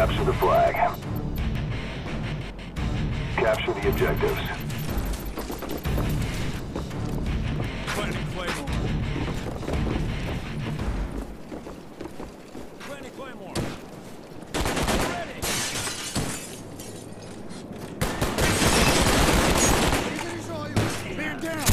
Capture the flag. Capture the objectives. Planting Claymore. Planting Claymore. Ready. Man down.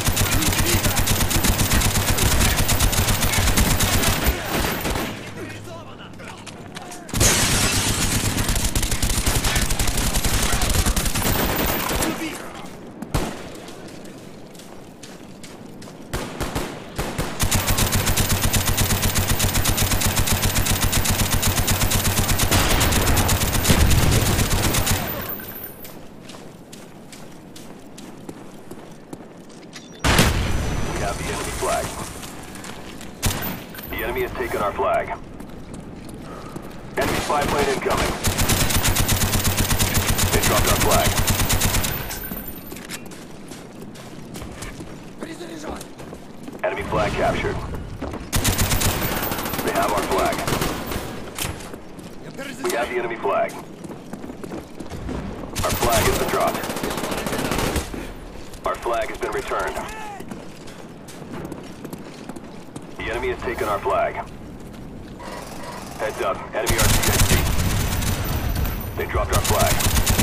The enemy flag. The enemy has taken our flag. Enemy spy plane incoming. They dropped our flag. Enemy flag captured. They have our flag. We have the enemy flag. Our flag has been dropped. Our flag has been returned. The enemy has taken our flag. Heads up, enemy RCXD. They dropped our flag.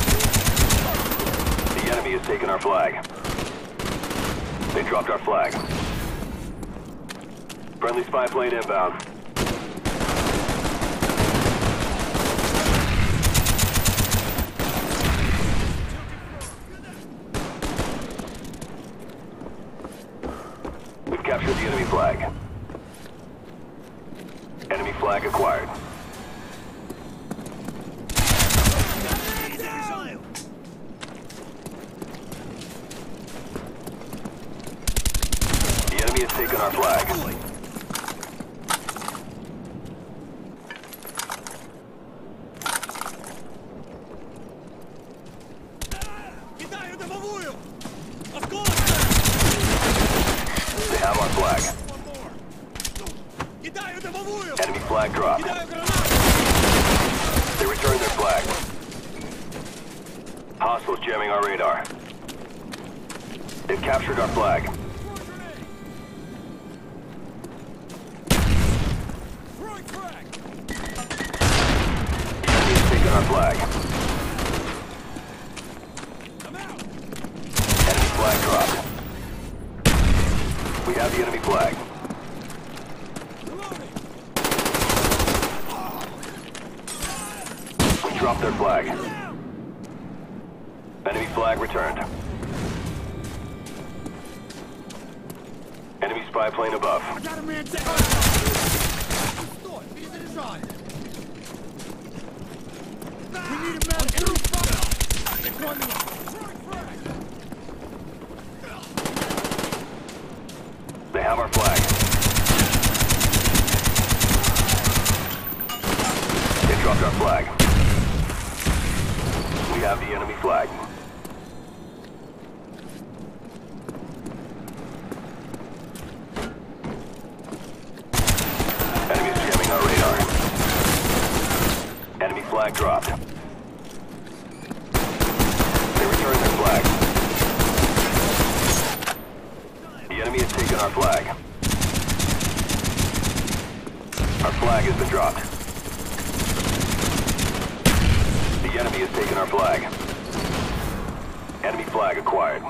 The enemy has taken our flag. They dropped our flag. Friendly spy plane inbound. We've captured the enemy flag. Enemy flag acquired. The enemy has taken our flag. They have our flag. Enemy flag dropped. They returned their flag. Hostiles jamming our radar. They've captured our flag. The enemy has taken our flag. Enemy flag dropped. We have the enemy flag. Drop their flag. Enemy flag returned. Enemy spy plane above. I got a man down. We need a man. They have our flag. They dropped our flag. We have the enemy flag. Enemy's jamming our radar. Enemy flag dropped. They returned their flag. The enemy has taken our flag. Our flag has been dropped. The enemy has taken our flag. Enemy flag acquired.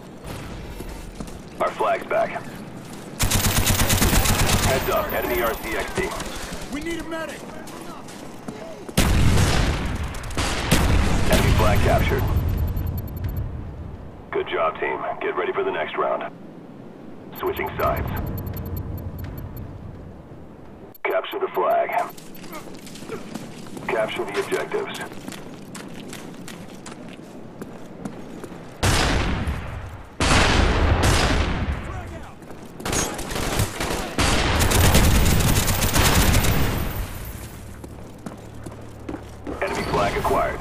Our flag's back. Heads up, enemy RCXD. We need a medic. Enemy flag captured. Good job, team. Get ready for the next round. Switching sides. Capture the flag. Capture the objectives. Enemy flag acquired.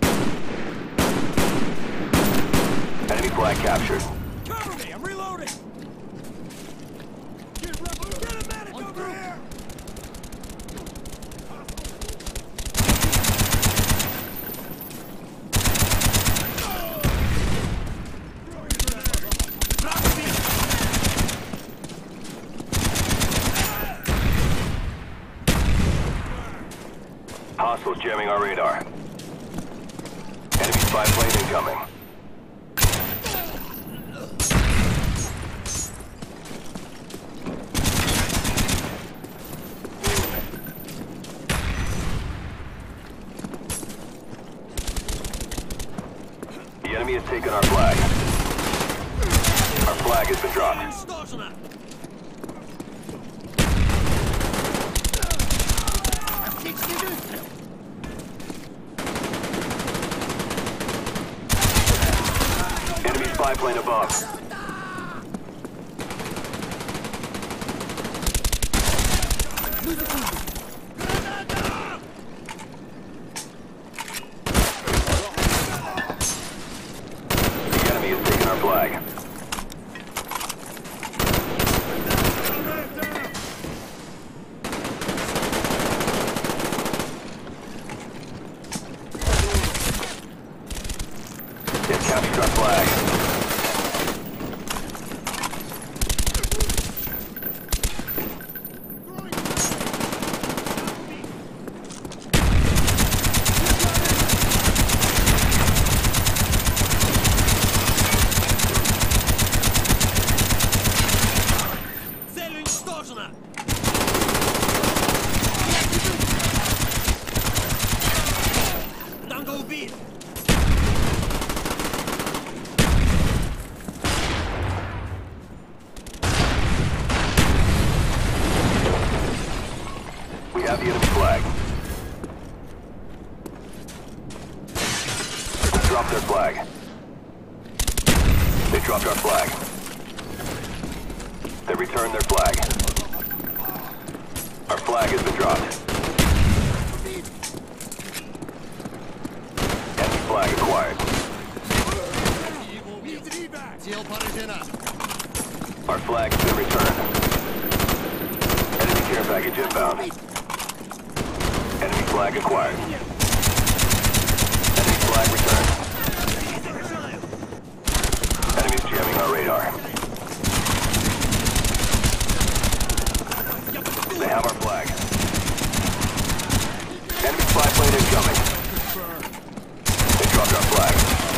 Enemy flag captured. Cover me, I'm reloading. incoming. The enemy has taken our flag. Our flag has been dropped. Enemy spy plane above. The enemy has taken our flag. They've captured our flag. Цель уничтожена! Танго убит! We have the enemy flag. We dropped their flag. They dropped our flag. They returned their flag. Our flag has been dropped. Enemy flag acquired. Сел поражена! Our flag has been returned. Enemy care package inbound. Enemy flag acquired. Enemy flag returned. Enemies jamming our radar. They have our flag. Enemy spy plane incoming. They dropped our flag.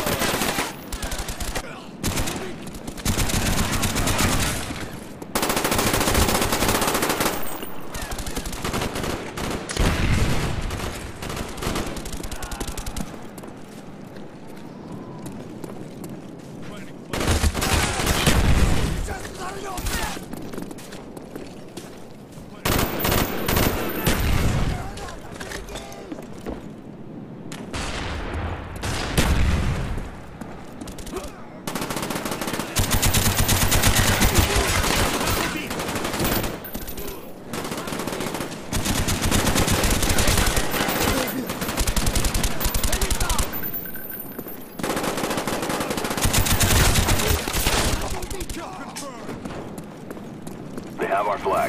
They have our flag.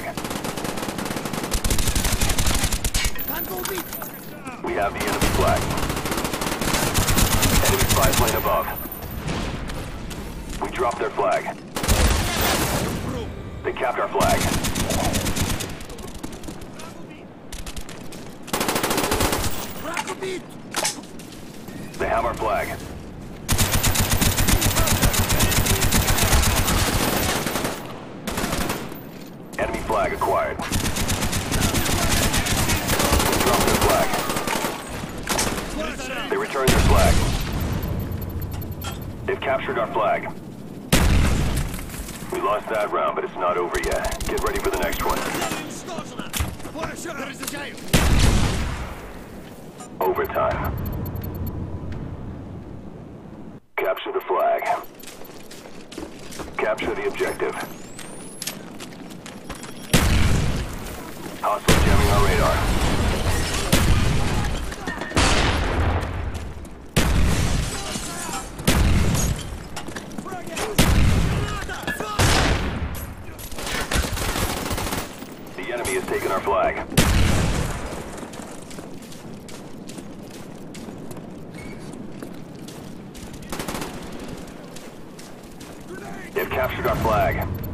We have the enemy flag. Enemy spy plane above. We dropped their flag. They capped our flag. They have our flag. Enemy flag acquired. We dropped their flag. They returned their flag. They've captured our flag. We lost that round, but it's not over yet. Get ready for the next one. Overtime. Capture the flag. Capture the objective. Hostile jamming our radar. The enemy has taken our flag. They've captured our flag.